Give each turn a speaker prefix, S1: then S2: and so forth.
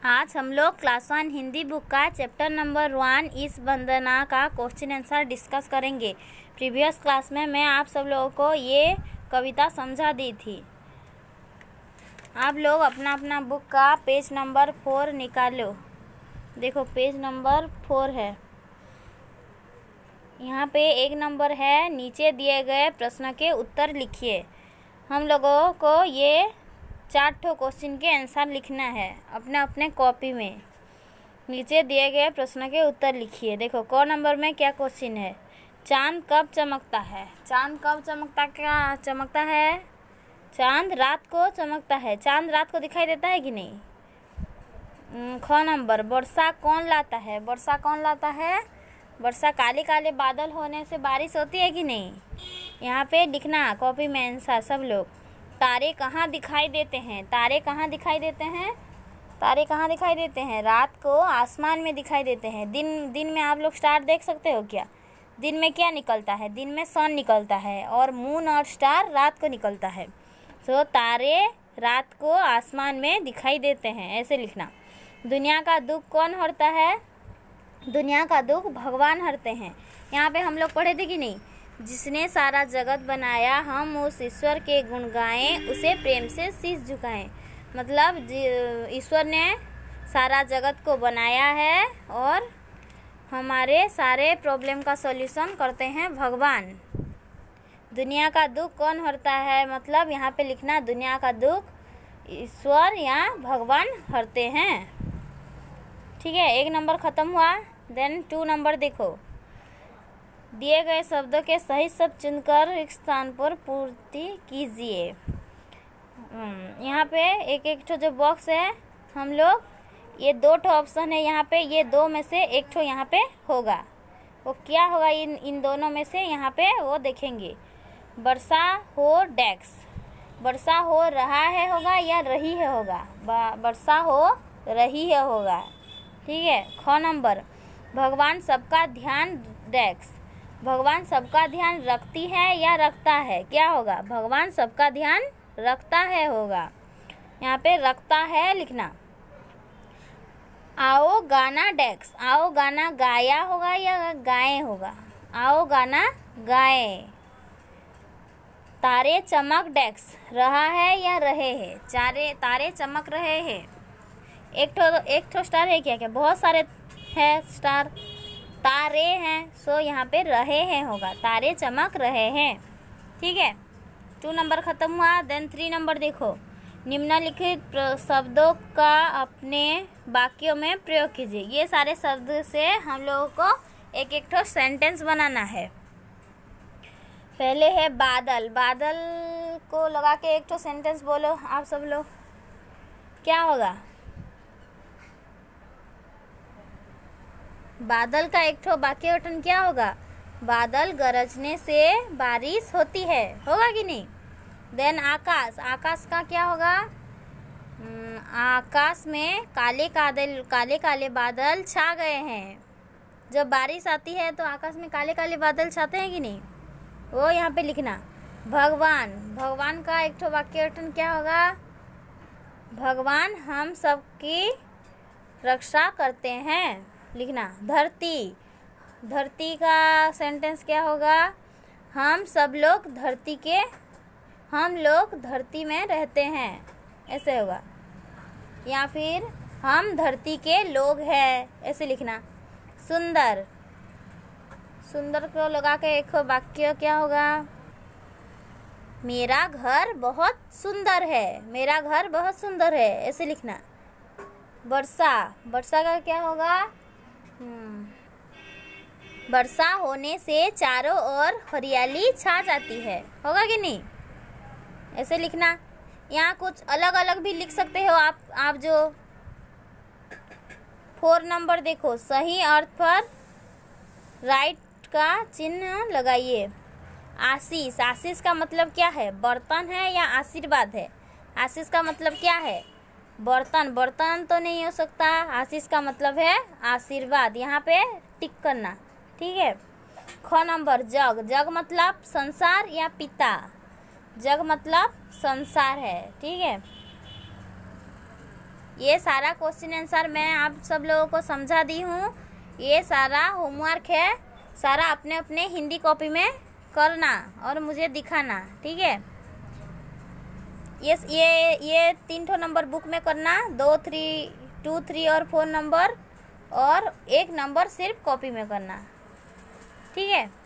S1: आज हम लोग क्लास 1 हिंदी बुक का चैप्टर नंबर 1 इस वंदना का क्वेश्चन आंसर डिस्कस करेंगे। प्रीवियस क्लास में मैं आप सब लोगों को ये कविता समझा दी थी। आप लोग अपना अपना बुक का पेज नंबर 4 निकालो। देखो पेज नंबर 4 है, यहाँ पे 1 नंबर है। नीचे दिए गए प्रश्न के उत्तर लिखिए। हम लोगों को ये 4 क्वेश्चन के आंसर लिखना है अपने अपने कॉपी में। नीचे दिए गए प्रश्न के उत्तर लिखिए। देखो क नंबर में क्या क्वेश्चन है, चांद कब चमकता है। चांद कब चमकता है? चांद रात को चमकता है। चांद रात को दिखाई देता है कि नहीं। ख नंबर, वर्षा कौन लाता है। वर्षा कौन लाता है? वर्षा काले काले बादल होने से बारिश होती है कि नहीं। यहाँ पे लिखना कॉपी में आंसर सब लोग। तारे कहाँ दिखाई देते हैं। तारे कहाँ दिखाई देते हैं? तारे कहाँ दिखाई देते हैं? रात को आसमान में दिखाई देते हैं। दिन में आप लोग स्टार देख सकते हो क्या? दिन में क्या निकलता है? दिन में सन निकलता है और मून और स्टार रात को निकलता है। सो तारे रात को आसमान में दिखाई देते हैं, ऐसे लिखना। दुनिया का दुख कौन हरता है? दुनिया का दुख भगवान हरते हैं। यहाँ पे हम लोग पढ़े थे कि नहीं, जिसने सारा जगत बनाया हम उस ईश्वर के गुण गाएं, उसे प्रेम से शीश झुकाएं। मतलब ईश्वर ने सारा जगत को बनाया है और हमारे सारे प्रॉब्लम का सॉल्यूशन करते हैं भगवान। दुनिया का दुख कौन हरता है, मतलब यहाँ पे लिखना दुनिया का दुख ईश्वर या भगवान हरते हैं। ठीक है, 1 नंबर ख़त्म हुआ। देन 2 नंबर देखो, दिए गए शब्दों के सही शब्द चुनकर एक स्थान पर पूर्ति कीजिए। यहाँ पे एक जो बॉक्स है, हम लोग ये 2 ऑप्शन है यहाँ पे, ये 2 में से एक यहाँ पे होगा। वो क्या होगा इन दोनों में से, यहाँ पे वो देखेंगे। वर्षा हो डैक्स, वर्षा हो रहा है होगा या रही है होगा। वर्षा हो रही है होगा। ठीक है। ख नंबर, भगवान सबका ध्यान डैक्स, भगवान सबका ध्यान रखती है या रखता है, क्या होगा? भगवान सबका ध्यान रखता है होगा। यहाँ पे रखता है लिखना। आओ गाना डैक्स, आओ गाना गाया होगा या गाए होगा। आओ गाना गाए। तारे चमक डैक्स, रहा है या रहे हैं। तारे चमक रहे हैं। एक ठो स्टार है क्या? बहुत सारे है स्टार, तारे हैं। सो यहाँ पे रहे हैं होगा। तारे चमक रहे हैं। ठीक है, 2 नंबर ख़त्म हुआ। देन 3 नंबर देखो, निम्नलिखित शब्दों का अपने वाक्यों में प्रयोग कीजिए। ये सारे शब्द से हम लोगों को एक ठो सेंटेंस बनाना है। पहले है बादल। बादल को लगा के एक ठो सेंटेंस बोलो आप सब लोग, क्या होगा? बादल का एक ठो वाक्य गठन क्या होगा? बादल गरजने से बारिश होती है, होगा कि नहीं। देन आकाश, आकाश का क्या होगा? आकाश में काले काले बादल छा गए हैं। जब बारिश आती है तो आकाश में काले काले बादल छाते हैं कि नहीं, वो यहाँ पे लिखना। भगवान, भगवान का एक ठो वाक्य गठन क्या होगा? भगवान हम सबकी रक्षा करते हैं, लिखना। धरती, धरती का सेंटेंस क्या होगा? हम लोग धरती में रहते हैं, ऐसे होगा। या फिर हम धरती के लोग हैं, ऐसे लिखना। सुंदर, सुंदर को लगा के एक वाक्य क्या होगा? मेरा घर बहुत सुंदर है, मेरा घर बहुत सुंदर है, ऐसे लिखना। वर्षा, वर्षा का क्या होगा? वर्षा होने से चारों ओर हरियाली छा जाती है, होगा कि नहीं, ऐसे लिखना। यहाँ कुछ अलग अलग भी लिख सकते हो आप जो 4 नंबर देखो, सही अर्थ पर राइट का चिन्ह लगाइए। आशीष, आशीष का मतलब क्या है? बर्तन है या आशीर्वाद है? आशीष का मतलब क्या है? बर्तन, बर्तन तो नहीं हो सकता। आशीष का मतलब है आशीर्वाद, यहाँ पे टिक करना। ठीक है। ख नंबर, जग, जग मतलब संसार या पिता, जग मतलब संसार है। ठीक है, ये सारा क्वेश्चन आंसर मैं आप सब लोगों को समझा दी हूँ। ये सारा होमवर्क है, सारा अपने अपने हिंदी कॉपी में करना और मुझे दिखाना, ठीक है। ये 3 नंबर बुक में करना, 2, 3 और 4 नंबर, और 1 नंबर सिर्फ कॉपी में करना, ठीक है।